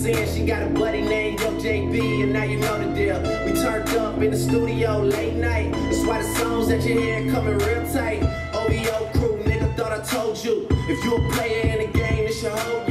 saying she got a buddy named Jaybees, and now you know the deal. We turned up in the studio late night. That's why the songs that you hear coming real tight. OVO crew, nigga, thought I told you. If you a player in the game, it's your whole